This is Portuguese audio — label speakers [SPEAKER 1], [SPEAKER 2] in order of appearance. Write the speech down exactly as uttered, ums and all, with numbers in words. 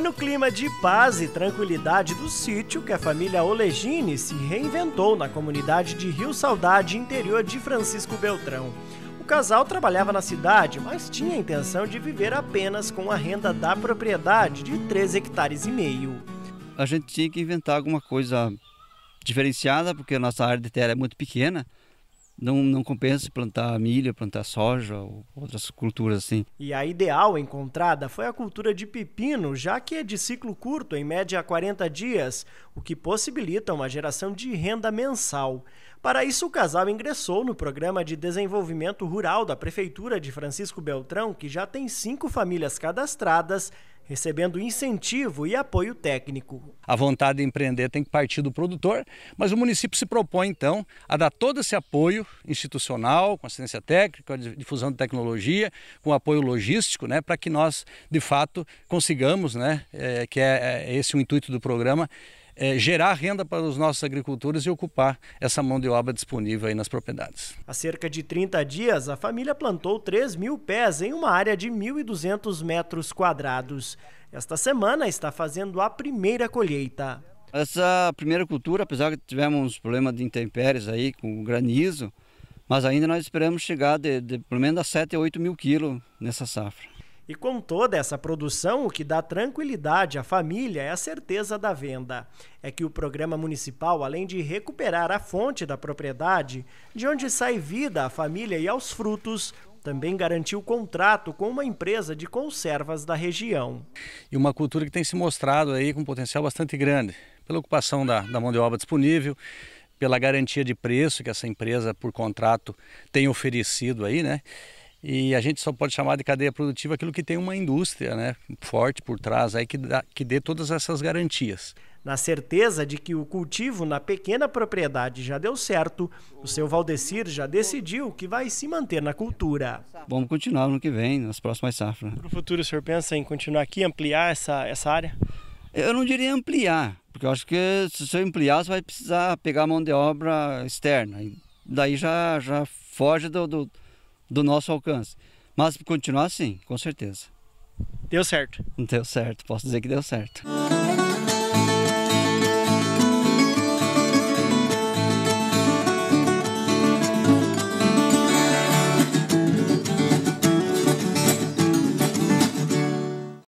[SPEAKER 1] Foi no clima de paz e tranquilidade do sítio que a família Olegini se reinventou na comunidade de Rio Saudade, interior de Francisco Beltrão. O casal trabalhava na cidade, mas tinha a intenção de viver apenas com a renda da propriedade de três hectares e meio.
[SPEAKER 2] A gente tinha que inventar alguma coisa diferenciada, porque a nossa área de terra é muito pequena. Não, não compensa plantar milho, plantar soja ou outras culturas assim.
[SPEAKER 1] E a ideal encontrada foi a cultura de pepino, já que é de ciclo curto, em média quarenta dias, o que possibilita uma geração de renda mensal. Para isso, o casal ingressou no Programa de Desenvolvimento Rural da Prefeitura de Francisco Beltrão, que já tem cinco famílias cadastradas, recebendo incentivo e apoio técnico.
[SPEAKER 3] A vontade de empreender tem que partir do produtor, mas o município se propõe, então, a dar todo esse apoio institucional, com assistência técnica, difusão de tecnologia, com apoio logístico, né, para que nós, de fato, consigamos, né, é, que é, é esse o intuito do programa, É, gerar renda para os nossos agricultores e ocupar essa mão de obra disponível aí nas propriedades.
[SPEAKER 1] Há cerca de trinta dias, a família plantou três mil pés em uma área de mil e duzentos metros quadrados. Esta semana está fazendo a primeira colheita.
[SPEAKER 2] Essa primeira cultura, apesar que tivemos problemas de intempéries aí com granizo, mas ainda nós esperamos chegar de, de pelo menos a sete a oito mil quilos nessa safra.
[SPEAKER 1] E com toda essa produção, o que dá tranquilidade à família é a certeza da venda. É que o programa municipal, além de recuperar a fonte da propriedade, de onde sai vida à família e aos frutos, também garantiu contrato com uma empresa de conservas da região.
[SPEAKER 3] E uma cultura que tem se mostrado aí com um potencial bastante grande, pela ocupação da, da mão de obra disponível, pela garantia de preço que essa empresa, por contrato, tem oferecido aí, né? E a gente só pode chamar de cadeia produtiva aquilo que tem uma indústria, né, forte por trás aí que, dá, que dê todas essas garantias.
[SPEAKER 1] Na certeza de que o cultivo na pequena propriedade já deu certo, o seu Valdecir já decidiu que vai se manter na cultura.
[SPEAKER 2] Vamos continuar no que vem, nas próximas safras.
[SPEAKER 1] Para o futuro, o senhor pensa em continuar aqui, ampliar essa, essa área?
[SPEAKER 2] Eu não diria ampliar, porque eu acho que se você ampliar, você vai precisar pegar mão de obra externa. E daí já, já foge do... do do nosso alcance, mas continuar assim, com certeza.
[SPEAKER 1] Deu certo?
[SPEAKER 2] Deu certo, posso dizer que deu certo.